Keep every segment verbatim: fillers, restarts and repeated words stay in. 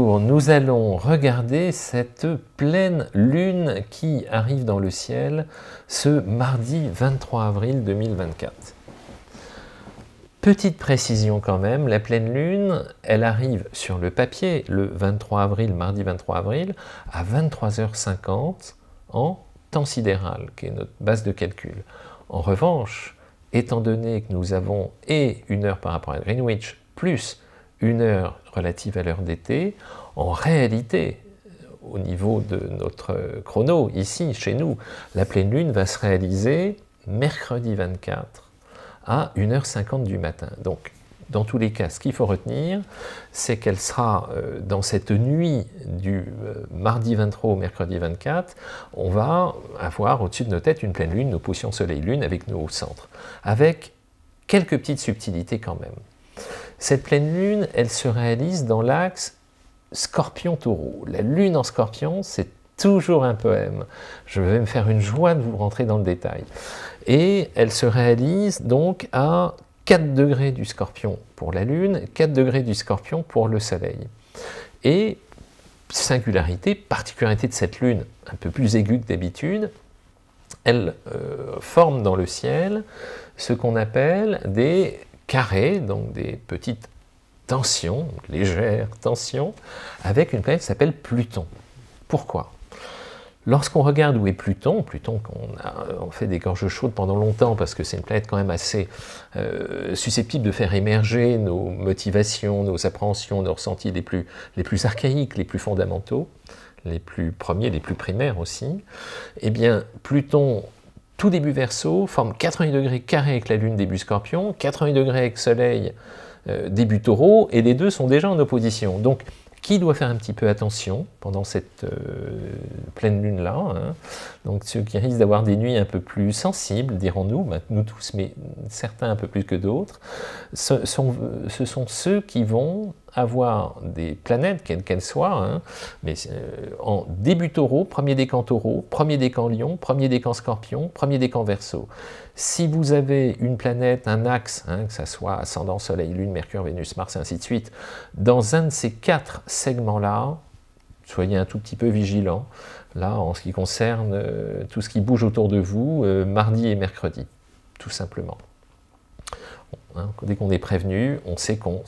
jour, nous allons regarder cette pleine lune qui arrive dans le ciel ce mardi vingt-trois avril deux mille vingt-quatre. Petite précision quand même, la pleine lune, elle arrive sur le papier le vingt-trois avril, mardi vingt-trois avril, à vingt-trois heures cinquante en temps sidéral, qui est notre base de calcul. En revanche, étant donné que nous avons et une heure par rapport à Greenwich, plus une heure relative à l'heure d'été, en réalité, au niveau de notre chrono, ici, chez nous, la pleine lune va se réaliser mercredi vingt-quatre à une heure cinquante du matin. Donc, dans tous les cas, ce qu'il faut retenir, c'est qu'elle sera euh, dans cette nuit du euh, mardi vingt-trois au mercredi vingt-quatre, on va avoir au-dessus de nos têtes une pleine lune, nos positions soleil-lune avec nous au centre, avec quelques petites subtilités quand même. Cette pleine lune, elle se réalise dans l'axe Scorpion-Taureau. La lune en Scorpion, c'est toujours un poème. Je vais me faire une joie de vous rentrer dans le détail. Et elle se réalise donc à quatre degrés du Scorpion pour la lune, quatre degrés du Scorpion pour le soleil. Et singularité, particularité de cette lune, un peu plus aiguë que d'habitude, elle euh, forme dans le ciel ce qu'on appelle des carrés, donc des petites tensions, légères tensions, avec une planète qui s'appelle Pluton. Pourquoi ? Lorsqu'on regarde où est Pluton, Pluton qu'on a on fait des gorges chaudes pendant longtemps parce que c'est une planète quand même assez euh, susceptible de faire émerger nos motivations, nos appréhensions, nos ressentis les plus, les plus archaïques, les plus fondamentaux, les plus premiers, les plus primaires aussi, eh bien Pluton, tout début Verseau, forme quatre-vingts degrés carrés avec la Lune début Scorpion, quatre-vingts degrés avec Soleil euh, début Taureau, et les deux sont déjà en opposition. Donc, qui doit faire un petit peu attention pendant cette euh, pleine lune-là, hein. Donc ceux qui risquent d'avoir des nuits un peu plus sensibles, dirons-nous, ben, nous tous, mais certains un peu plus que d'autres, ce sont, ce sont ceux qui vont avoir des planètes, quelles qu'elles soient, hein, mais euh, en début Taureau, premier décan Taureau, premier décan Lion, premier décan Scorpion, premier décan Verseau. Si vous avez une planète, un axe, hein, que ce soit ascendant, Soleil, Lune, Mercure, Vénus, Mars, et ainsi de suite, dans un de ces quatre segments-là, soyez un tout petit peu vigilant, là, en ce qui concerne euh, tout ce qui bouge autour de vous, euh, mardi et mercredi, tout simplement. Bon, hein, dès qu'on est prévenu, on sait qu'on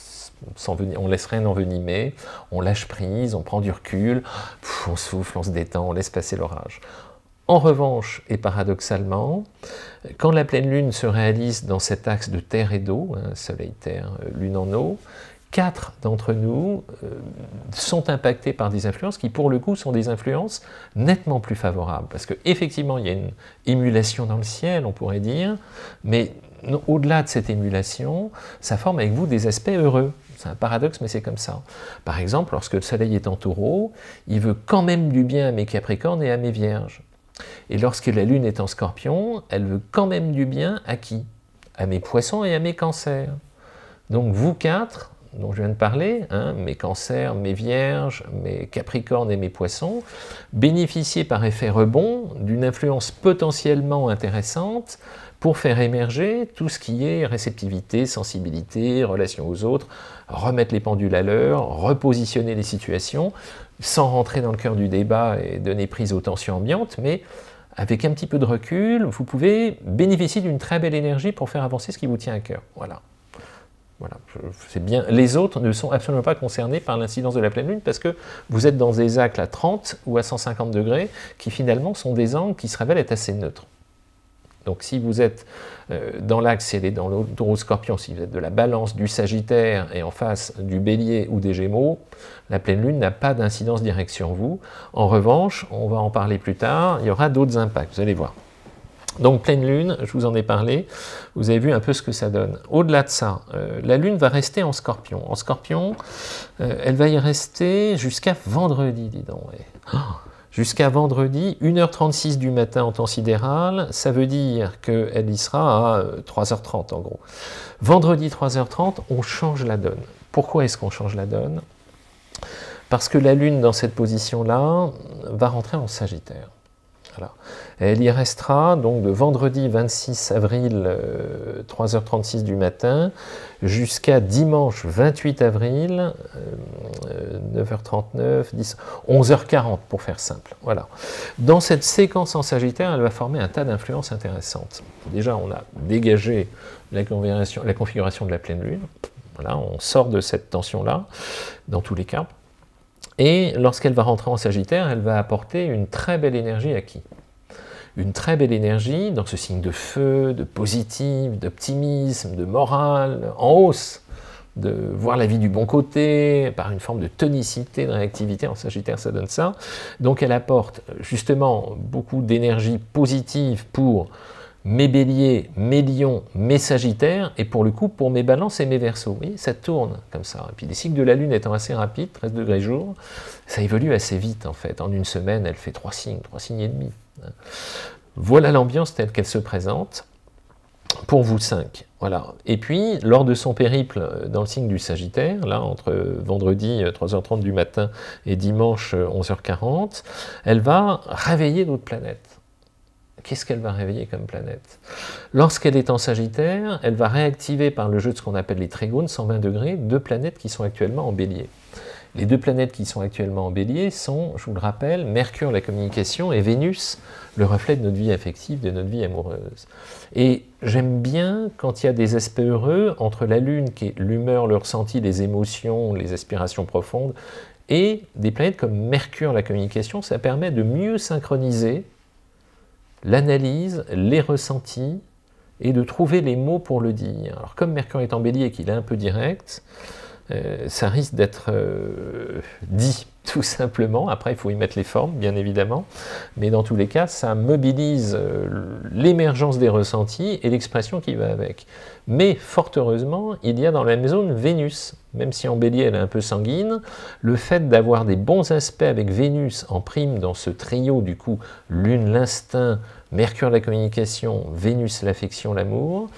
on laisse rien envenimer, on lâche prise, on prend du recul, pff, on souffle, on se détend, on laisse passer l'orage. En revanche, et paradoxalement, quand la pleine lune se réalise dans cet axe de terre et d'eau, hein, soleil, terre, lune en eau, quatre d'entre nous euh, sont impactés par des influences qui, pour le coup, sont des influences nettement plus favorables. Parce qu'effectivement, il y a une émulation dans le ciel, on pourrait dire, mais au-delà de cette émulation, ça forme avec vous des aspects heureux. C'est un paradoxe, mais c'est comme ça. Par exemple, lorsque le soleil est en Taureau, il veut quand même du bien à mes Capricornes et à mes Vierges. Et lorsque la Lune est en Scorpion, elle veut quand même du bien à qui? À mes Poissons et à mes Cancers. Donc vous quatre, dont je viens de parler, hein, mes Cancers, mes Vierges, mes Capricornes et mes Poissons, bénéficiez par effet rebond d'une influence potentiellement intéressante pour faire émerger tout ce qui est réceptivité, sensibilité, relation aux autres, remettre les pendules à l'heure, repositionner les situations, sans rentrer dans le cœur du débat et donner prise aux tensions ambiantes, mais avec un petit peu de recul, vous pouvez bénéficier d'une très belle énergie pour faire avancer ce qui vous tient à cœur. Voilà. Voilà, c'est bien. Les autres ne sont absolument pas concernés par l'incidence de la pleine lune parce que vous êtes dans des axes à trente ou à cent cinquante degrés qui finalement sont des angles qui se révèlent être assez neutres. Donc si vous êtes euh, dans l'axe, si elle est dans le Taureau Scorpion, si vous êtes de la Balance, du Sagittaire et en face du Bélier ou des Gémeaux, la pleine lune n'a pas d'incidence directe sur vous. En revanche, on va en parler plus tard, il y aura d'autres impacts, vous allez voir. Donc pleine lune, je vous en ai parlé, vous avez vu un peu ce que ça donne. Au-delà de ça, euh, la lune va rester en Scorpion. En Scorpion, euh, elle va y rester jusqu'à vendredi, dis donc. Ouais. Oh, jusqu'à vendredi, une heure trente-six du matin en temps sidéral, ça veut dire qu'elle y sera à trois heures trente en gros. Vendredi trois heures trente, on change la donne. Pourquoi est-ce qu'on change la donne? Parce que la lune dans cette position-là va rentrer en Sagittaire. Voilà. Elle y restera donc de vendredi vingt-six avril, euh, trois heures trente-six du matin, jusqu'à dimanche vingt-huit avril, euh, neuf heures trente-neuf, dix, onze heures quarante pour faire simple. Voilà. Dans cette séquence en Sagittaire, elle va former un tas d'influences intéressantes. Déjà, on a dégagé la configuration, la configuration de la pleine lune. Voilà, on sort de cette tension-là, dans tous les cas. Et lorsqu'elle va rentrer en Sagittaire, elle va apporter une très belle énergie à qui? Une très belle énergie dans ce signe de feu, de positif, d'optimisme, de morale, en hausse, de voir la vie du bon côté, par une forme de tonicité, de réactivité. En Sagittaire, ça donne ça. Donc elle apporte justement beaucoup d'énergie positive pour mes béliers, mes lions, mes sagittaires, et pour le coup, pour mes balances et mes verseaux. Vous voyez, ça tourne comme ça. Et puis les cycles de la Lune étant assez rapides, treize degrés jour, ça évolue assez vite en fait. En une semaine, elle fait trois signes, trois signes et demi. Voilà l'ambiance telle qu'elle se présente pour vous cinq. Voilà. Et puis, lors de son périple dans le signe du Sagittaire, là, entre vendredi trois heures trente du matin et dimanche onze heures quarante, elle va réveiller d'autres planètes. Qu'est-ce qu'elle va réveiller comme planète? Lorsqu'elle est en Sagittaire, elle va réactiver par le jeu de ce qu'on appelle les trigones, cent vingt degrés, deux planètes qui sont actuellement en Bélier. Les deux planètes qui sont actuellement en Bélier sont, je vous le rappelle, Mercure, la communication, et Vénus, le reflet de notre vie affective, de notre vie amoureuse. Et j'aime bien quand il y a des aspects heureux entre la Lune, qui est l'humeur, le ressenti, les émotions, les aspirations profondes, et des planètes comme Mercure, la communication. Ça permet de mieux synchroniser l'analyse, les ressentis, et de trouver les mots pour le dire. Alors comme Mercure est en Bélier et qu'il est un peu direct, euh, ça risque d'être euh, dit, tout simplement. Après, il faut y mettre les formes, bien évidemment, mais dans tous les cas, ça mobilise euh, l'émergence des ressentis et l'expression qui va avec. Mais, fort heureusement, il y a dans la même zone Vénus. Même si en Bélier, elle est un peu sanguine, le fait d'avoir des bons aspects avec Vénus en prime dans ce trio, du coup, Lune, l'instinct, Mercure, la communication, Vénus, l'affection, l'amour,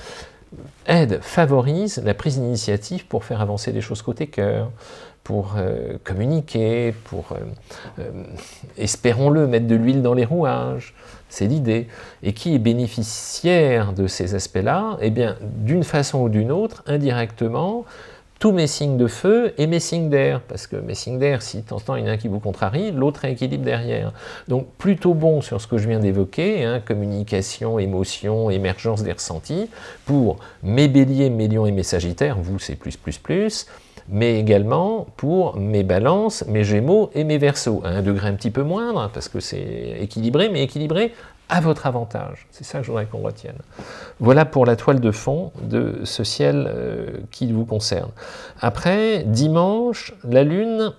aide, favorise la prise d'initiative pour faire avancer les choses côté cœur, pour euh, communiquer, pour, euh, euh, espérons-le, mettre de l'huile dans les rouages. C'est l'idée. Et qui est bénéficiaire de ces aspects-là? Eh bien, d'une façon ou d'une autre, indirectement, tous mes signes de feu et mes signes d'air, parce que mes signes d'air, si de temps en temps il y en a un qui vous contrarie, l'autre rééquilibre derrière. Donc plutôt bon sur ce que je viens d'évoquer, hein, communication, émotion, émergence des ressentis, pour mes béliers, mes lions et mes sagittaires, vous c'est plus, plus, plus, mais également pour mes balances, mes gémeaux et mes verseaux, à un degré un petit peu moindre, parce que c'est équilibré, mais équilibré à votre avantage. C'est ça que je voudrais qu'on retienne. Voilà pour la toile de fond de ce ciel euh, qui vous concerne. Après, dimanche, la Lune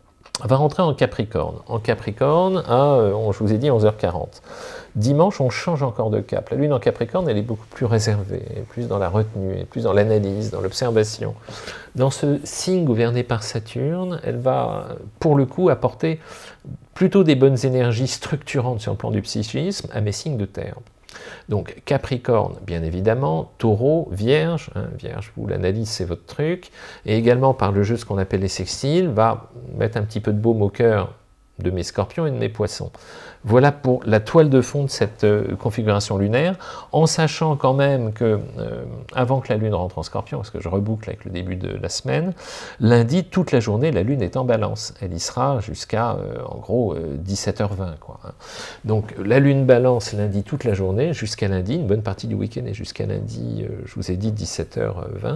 va rentrer en Capricorne. En Capricorne, à, euh, je vous ai dit, onze heures quarante. Dimanche, on change encore de cap. La Lune en Capricorne, elle est beaucoup plus réservée, plus dans la retenue, plus dans l'analyse, dans l'observation. Dans ce signe gouverné par Saturne, elle va, pour le coup, apporter plutôt des bonnes énergies structurantes sur le plan du psychisme à mes signes de terre. Donc Capricorne, bien évidemment, Taureau, Vierge, hein, Vierge, vous l'analyse, c'est votre truc, et également par le jeu ce qu'on appelle les sextiles, va mettre un petit peu de baume au cœur de mes scorpions et de mes poissons. Voilà pour la toile de fond de cette euh, configuration lunaire, en sachant quand même que, euh, avant que la Lune rentre en Scorpion, parce que je reboucle avec le début de la semaine, lundi, toute la journée, la Lune est en Balance. Elle y sera jusqu'à, euh, en gros, euh, dix-sept heures vingt. Quoi, hein. Donc, la Lune Balance lundi toute la journée, jusqu'à lundi, une bonne partie du week-end, et jusqu'à lundi, euh, je vous ai dit, dix-sept heures vingt.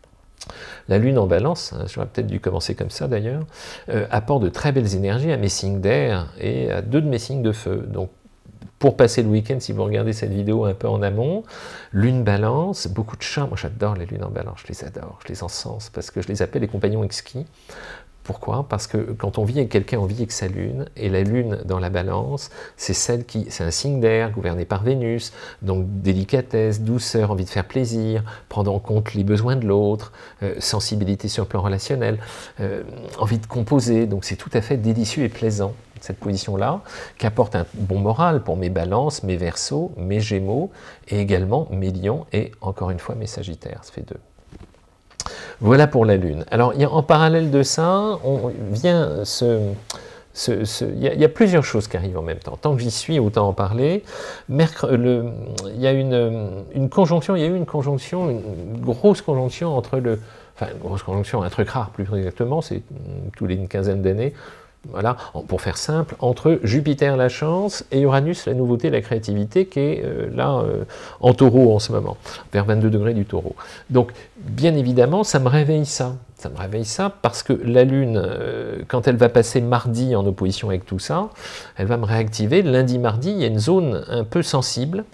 La Lune en Balance, hein, j'aurais peut-être dû commencer comme ça d'ailleurs, euh, apporte de très belles énergies à mes signes d'air et à deux de mes signes de feu. Donc, pour passer le week-end, si vous regardez cette vidéo un peu en amont, Lune Balance, beaucoup de chats, moi j'adore les lunes en Balance, je les adore, je les encense, parce que je les appelle les compagnons exquis. Pourquoi? Parce que quand on vit avec quelqu'un, on vit avec sa Lune, et la Lune dans la Balance, c'est celle qui, c'est un signe d'air gouverné par Vénus, donc délicatesse, douceur, envie de faire plaisir, prendre en compte les besoins de l'autre, euh, sensibilité sur le plan relationnel, euh, envie de composer, donc c'est tout à fait délicieux et plaisant, cette position-là, qui apporte un bon moral pour mes balances, mes verseaux, mes gémeaux, et également mes lions, et encore une fois mes sagittaires, ça fait deux. Voilà pour la Lune. Alors, il y a, en parallèle de ça, on vient se... Ce, ce, il, y a, il y a plusieurs choses qui arrivent en même temps. Tant que j'y suis, autant en parler. Mercre, le, il y a une, une conjonction, il y a eu une conjonction, une grosse conjonction entre le enfin une grosse conjonction, un truc rare plus exactement, c'est tous les une quinzaine d'années, voilà, pour faire simple, entre Jupiter la chance et Uranus la nouveauté, la créativité, qui est euh, là euh, en taureau en ce moment, vers vingt-deux degrés du taureau. Donc bien évidemment, ça me réveille ça. Ça me réveille ça parce que la Lune, euh, quand elle va passer mardi en opposition avec tout ça, elle va me réactiver. Lundi, mardi, il y a une zone un peu sensible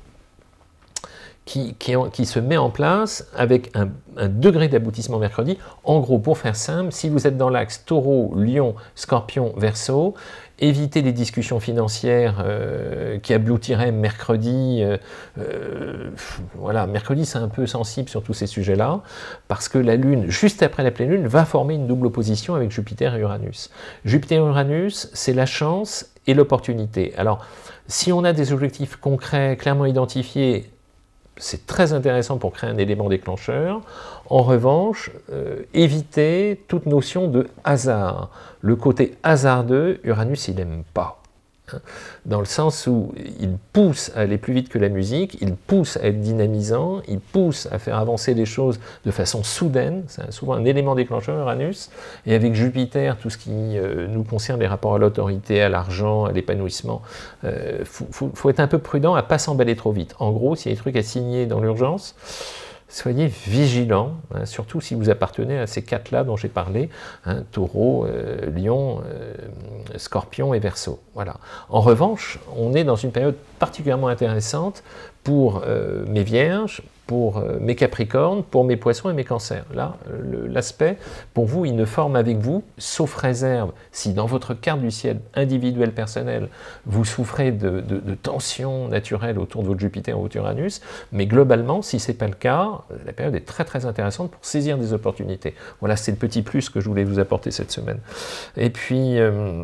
qui, qui, qui se met en place avec un, un degré d'aboutissement mercredi. En gros, pour faire simple, si vous êtes dans l'axe Taureau, Lion, Scorpion, Verseau, évitez les discussions financières euh, qui aboutiraient mercredi. Euh, euh, voilà, mercredi c'est un peu sensible sur tous ces sujets-là, parce que la Lune, juste après la pleine Lune, va former une double opposition avec Jupiter et Uranus. Jupiter et Uranus, c'est la chance et l'opportunité. Alors, si on a des objectifs concrets, clairement identifiés, c'est très intéressant pour créer un élément déclencheur. En revanche, euh, évitez toute notion de hasard. Le côté hasardeux, Uranus, il n'aime pas. Hein, dans le sens où il pousse à aller plus vite que la musique, il pousse à être dynamisant, il pousse à faire avancer les choses de façon soudaine. C'est souvent un élément déclencheur, Uranus. Et avec Jupiter, tout ce qui euh, nous concerne, les rapports à l'autorité, à l'argent, à l'épanouissement, il euh, faut, faut, faut être un peu prudent à ne pas s'emballer trop vite. En gros, s'il y a des trucs à signer dans l'urgence, soyez vigilants, hein, surtout si vous appartenez à ces quatre-là dont j'ai parlé, hein, Taureau, euh, Lion, euh, Scorpion et Verseau. Voilà. En revanche, on est dans une période particulièrement intéressante pour euh, mes Vierges, pour euh, mes Capricornes, pour mes Poissons et mes Cancers. Là, l'aspect, pour vous, il ne forme avec vous, sauf réserve, si dans votre carte du ciel individuelle, personnelle, vous souffrez de, de, de tensions naturelles autour de votre Jupiter ou votre Uranus, mais globalement, si ce n'est pas le cas, la période est très très intéressante pour saisir des opportunités. Voilà, c'est le petit plus que je voulais vous apporter cette semaine. Et puis... Euh,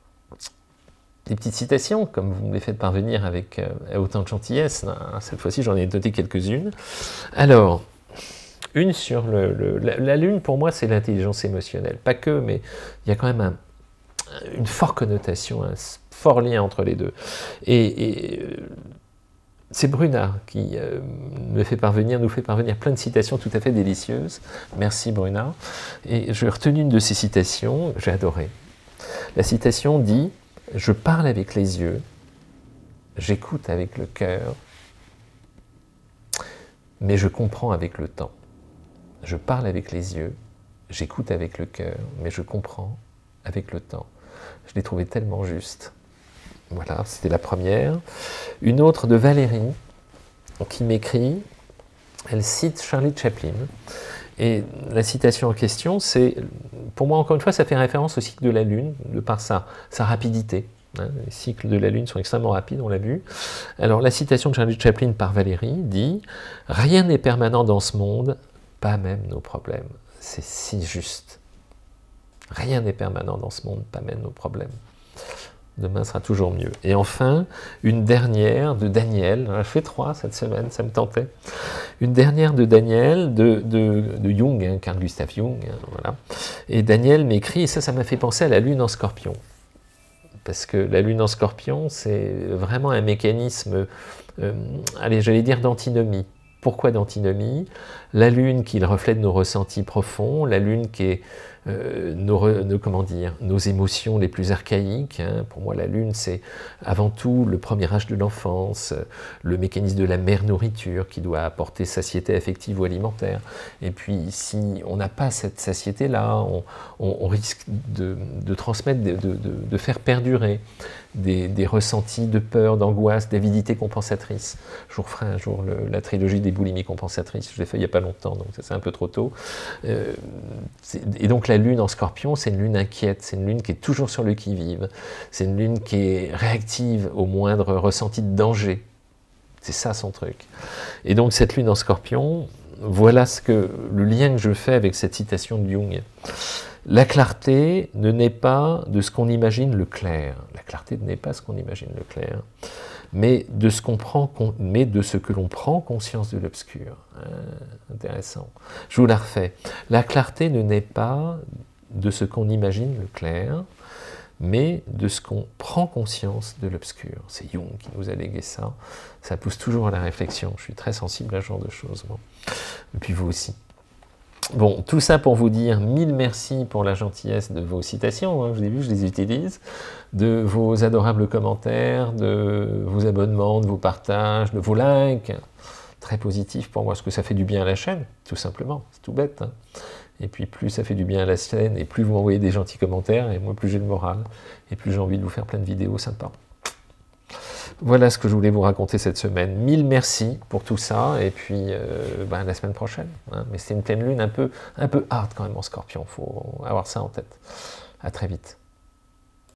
des petites citations, comme vous me les faites parvenir avec euh, autant de gentillesse. Cette fois-ci, j'en ai noté quelques-unes. Alors, une sur le, le, la, la Lune, pour moi, c'est l'intelligence émotionnelle. Pas que, mais il y a quand même un, une forte connotation, un fort lien entre les deux. Et, et euh, c'est Bruna qui euh, me fait parvenir, nous fait parvenir plein de citations tout à fait délicieuses. Merci Bruna. Et j'ai retenu une de ces citations, j'ai adoré. La citation dit: je parle avec les yeux, j'écoute avec le cœur, mais je comprends avec le temps. Je parle avec les yeux, j'écoute avec le cœur, mais je comprends avec le temps. Je l'ai trouvé tellement juste. Voilà, c'était la première. Une autre de Valérie, qui m'écrit, elle cite Charlie Chaplin, et la citation en question, c'est, pour moi, encore une fois, ça fait référence au cycle de la Lune, de par sa, sa rapidité. Hein, les cycles de la Lune sont extrêmement rapides, on l'a vu. Alors, la citation de Charlie Chaplin par Valérie dit « Rien n'est permanent dans ce monde, pas même nos problèmes. » C'est si juste. Rien n'est permanent dans ce monde, pas même nos problèmes. Demain sera toujours mieux. Et enfin, une dernière de Daniel. J'en ai fait trois cette semaine, ça me tentait. Une dernière de Daniel, de, de, de Jung, hein, Carl Gustav Jung. Hein, voilà. Et Daniel m'écrit, et ça, ça m'a fait penser à la Lune en Scorpion. Parce que la Lune en Scorpion, c'est vraiment un mécanisme, euh, allez, j'allais dire d'antinomie. Pourquoi d'antinomie? La Lune qui reflète nos ressentis profonds, la Lune qui est euh, nos, nos, comment dire, nos émotions les plus archaïques. Hein. Pour moi, la Lune, c'est avant tout le premier âge de l'enfance, le mécanisme de la mère nourriture qui doit apporter satiété affective ou alimentaire. Et puis, si on n'a pas cette satiété-là, on, on, on risque de, de transmettre, de, de, de faire perdurer des, des ressentis de peur, d'angoisse, d'avidité compensatrice. Je vous referai un jour le, la trilogie des boulimies compensatrices. Je l'ai fait il n'y a pas longtemps, donc ça c'est un peu trop tôt. Euh, et donc la Lune en Scorpion, c'est une Lune inquiète, c'est une Lune qui est toujours sur le qui-vive, c'est une Lune qui est réactive au moindre ressenti de danger. C'est ça son truc. Et donc cette Lune en Scorpion, voilà ce que, le lien que je fais avec cette citation de Jung. La clarté ne naît pas de ce qu'on imagine le clair. La clarté ne naît pas de ce qu'on imagine le clair, mais de ce qu'on prend, mais de ce que l'on prend conscience de l'obscur. Ah, intéressant. Je vous la refais. La clarté ne naît pas de ce qu'on imagine le clair, mais de ce qu'on prend conscience de l'obscur. C'est Jung qui nous a légué ça. Ça pousse toujours à la réflexion. Je suis très sensible à ce genre de choses, moi. Et puis vous aussi. Bon, tout ça pour vous dire mille merci pour la gentillesse de vos citations, hein, je vous ai vu, je les utilise, de vos adorables commentaires, de vos abonnements, de vos partages, de vos likes, très positif pour moi, parce que ça fait du bien à la chaîne, tout simplement, c'est tout bête. Hein. Et puis plus ça fait du bien à la chaîne, et plus vous m'envoyez des gentils commentaires, et moi plus j'ai le moral, et plus j'ai envie de vous faire plein de vidéos sympas. Voilà ce que je voulais vous raconter cette semaine. Mille merci pour tout ça, et puis euh, ben, la semaine prochaine. Hein. Mais c'est une pleine lune un peu, un peu hard quand même en Scorpion, il faut avoir ça en tête. À très vite.